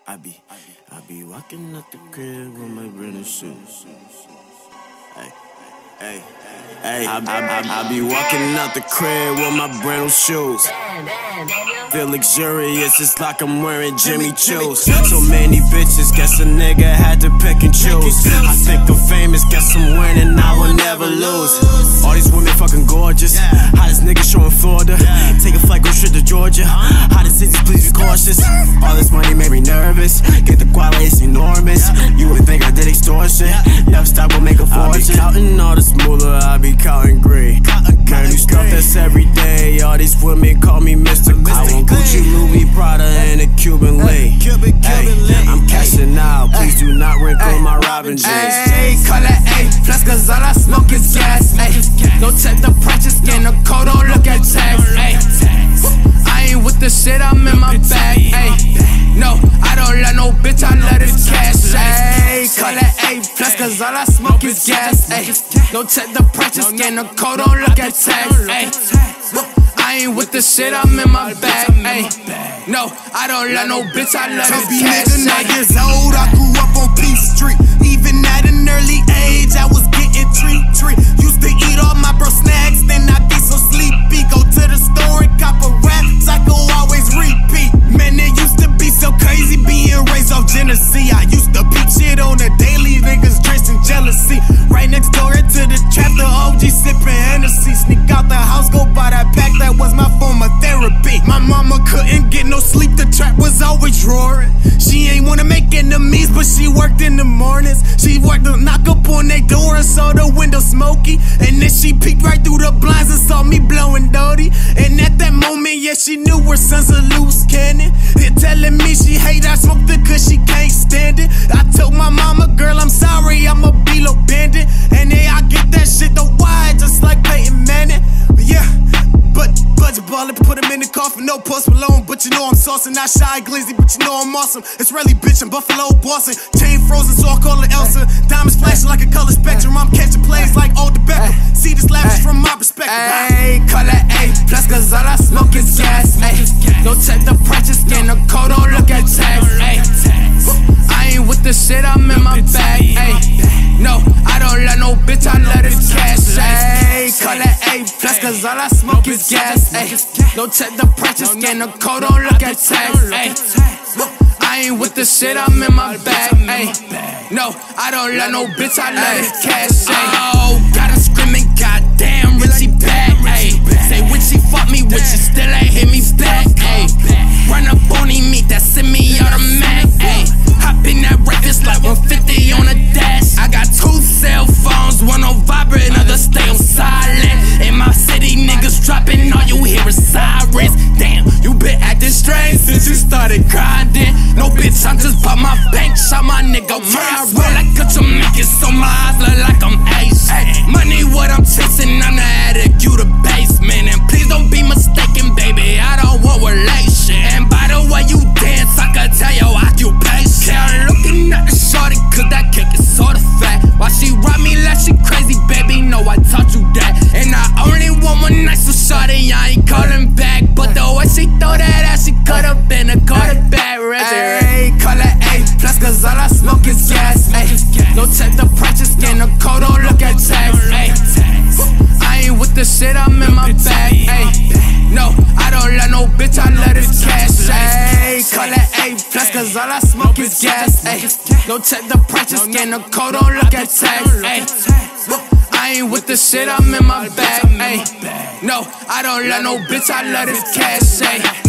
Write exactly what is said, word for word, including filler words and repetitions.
I be, I be walking up the crib with my brand shoes. Hey, hey, hey, I, I, I, I be walking out the crib with my brand new shoes. Feel luxurious, it's like I'm wearing Jimmy Choo's. So many bitches, guess a nigga had to pick and choose. I think I'm famous, guess I'm winning, I will never lose. All these women fucking gorgeous, hottest niggas showing Florida. Take a flight, go straight to Georgia. Hottest cities, please be cautious. All this money made me nervous, get the quality, it's enormous. You would think I did extortion, never stop, will make a fortune. I be counting all this moolah, I be counting green. Man, you stuff that's every day, all these women call me Mister I want Gucci, Louis, Prada, and a Cuban link. Ay, I'm cashing out, please do not wrinkle my Robin jeans. Ayy, call it A plus, cause all I smoke is gas. Ayy, don't check the price, scan the code, don't look at tags. Ayy, I ain't with the shit, I'm in my bag. Ayy, no, I don't let no bitch, I let it cash. Ayy, call it A plus, cause all I smoke is gas. Ayy, don't check the price, scan the code, don't look at tags. Ayy, I ain't with the shit, I'm in my bag. Ayy, no, I don't let no bitch, I let it cash. Nigga, nine years old, I grew up on P Street. Even at an early age, I was getting treat treat. Used to eat all my bro snacks, then I get so sleepy. Go to the store and cop a rap, cycle always repeat. Man, it used to be so crazy being raised off Genesee. I used to peep shit on the daily, niggas tracing jealousy. Right next door into the trap, the O G sipping Hennessy. Sneak out the house, go buy that pack, that was my form of therapy. My mama couldn't get no sleep, the trap was always roaring. She ain't wanna make enemies, but she worked in the mornings. She worked to knock up on their door and saw the window smoky. And then she peeked right through the blinds and saw me blowing dirty. And at that moment, yeah, she knew her son's a loose cannon. They're telling me she hate I smoked it cause she can't stand it. I told my mama, girl, I'm sorry, I'm a B-Lo bandit. And yeah, I get that shit the wide, just like Peyton Manning. But yeah, but budget ballin', put him in the coffin, no Post Malone. But you know I'm saucin', not shy, glizzy, but you know I'm awesome. It's really bitch, I'm Buffalo bossing. Chain frozen, so I call it Elsa. Diamonds flashing like a color spectrum. I'm catching plays like Old Beckham. See this lavish from my perspective. Ayy, call it A plus, cause all I smoke is gas. Ayy, don't check the price, scan the code, don't look at tags. Ayy, I ain't with the shit, I'm in my bag. Ayy, no, I don't let no bitch, I let it cash. Ayy, call it A plus, cause all I smoke is gas. Ayy, don't check the price, scan the code, don't look at tags. Ayy, I ain't with the shit, I'm in my bag. Ayy, no, I don't let no bitch, I let it cash. Oh, gotta screaming, goddamn, Richie back. Ayy, say when she fuck me, when she still ain't hit me back. Ayy, run up on him, meet that semi-automatic. Ayy, hop in that rack, it's like one fifty on a dash. I got two cell phones, one on vibrate, another stay on silent. In my city, niggas dropping, all you hear is sirens. Damn, you been acting strange since you started grinding. No bitch, I just pop my bank, shot my nigga my roll like a Jamaican, so my eyes look like I'm Asian. Money what I'm chasing, I'm the attic, you the basement. And please don't be mistaken, baby, I don't want relation. And by the way you dance, I can tell your occupation. I'm looking at the shorty, cause that kick is sorta fat. Why she ride me like she crazy, baby, no, I taught you that. And I only want one night, so shorty, I ain't calling back. But the way she throw that ass, she could've been a quarterback. Ayy, call it A plus, cause all I smoke is gas. Ayy, don't check the price, scan the code, don't look at tags. Ayy, I ain't with the shit, I'm in my bag. Ayy, no, I don't let no bitch, I let it cash. Ayy, call it A plus, cause all I smoke is gas. Ayy, don't check the price, scan the code, don't look at tags. Ayy, I ain't with the shit, I'm in my bag. Ayy, no, I don't let no bitch, I let it cash. Ayy.